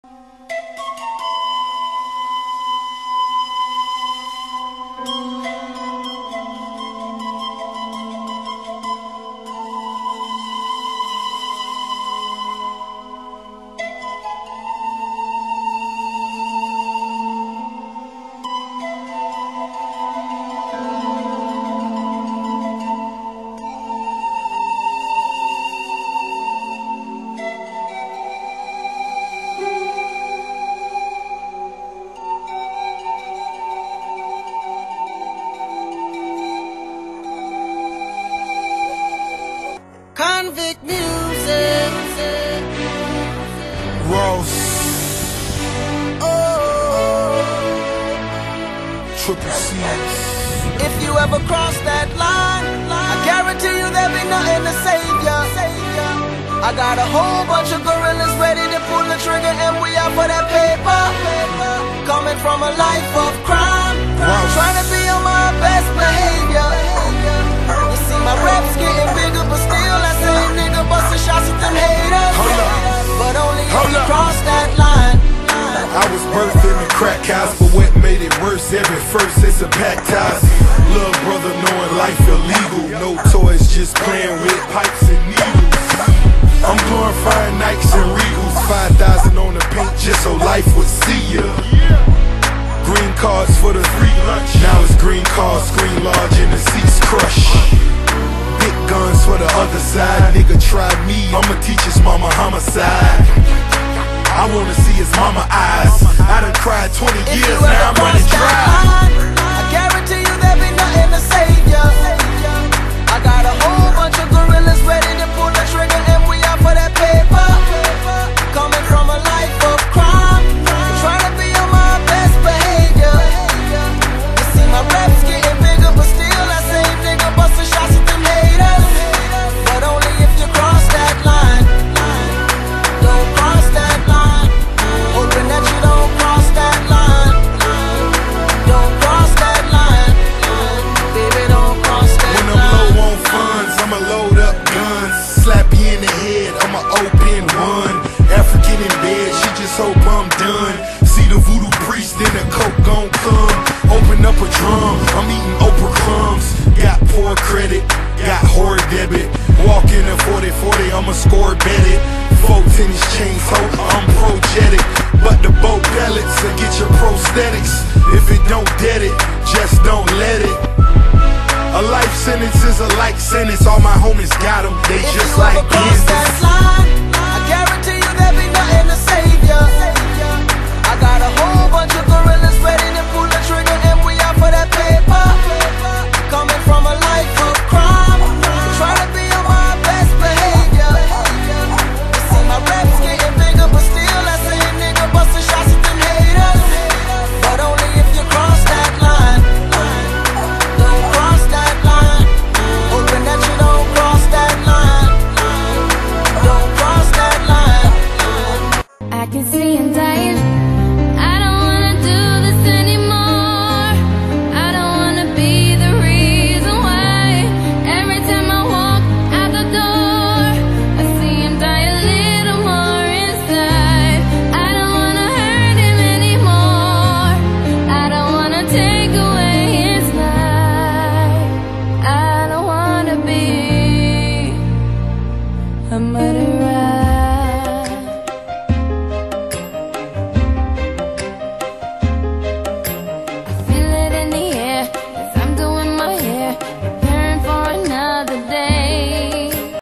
Convict music. Ross. Oh, Triple C's. if you ever cross that line, I guarantee you there'll be nothing to save ya. I got a whole bunch of gorillas ready to pull the trigger, and we out for that paper. Coming from a life of crime, trying to be on my best behavior. You see my reps getting bigger, but still that same nigga busting shots at them haters. But only if you cross that line. I was birthed in the crack house, but what made it worse? Every first is a packed house. Little brother knowing life illegal. No toys, just playing with pipes and needles. I'm glorifying Nikes and Regals. 5,000 on the paint just so life would see ya. Green cards for the free lunch. Now it's green cards, screen large, and the seats crush. Big guns for the other side. Nigga tried me, I'ma teach his mama homicide. I wanna see his mama eyes. I done cried 20 years, now I'm running dry. I guarantee you there'll be nothing to save ya. I got a whole bunch of gorillas ready to pull the trigger, and we out for that paper. Coming from a life of crime, trying to be on my best behavior. You see my reps getting bigger, but still that same nigga busting shots at them haters. But only if you cross that line. Don't cross that line. Hoping that you don't cross that line. Don't cross that line. Baby, don't cross that line. When I'm low on funds, I'ma load up guns. Slap you in the head, I'ma open one. African in bed, she just hope I'm done. See the voodoo priest, then the coke gon' come. Open up a drum, I'm eating Oprah crumbs. Got poor credit, got whore debit. Walk in a 40-40, I'ma score bet it. 4 tennis chains, hope I'm projetic. But the boat pellets will get your prosthetics. If it don't dead it, just don't let it. A life sentence is a life sentence, all my homies got 'em.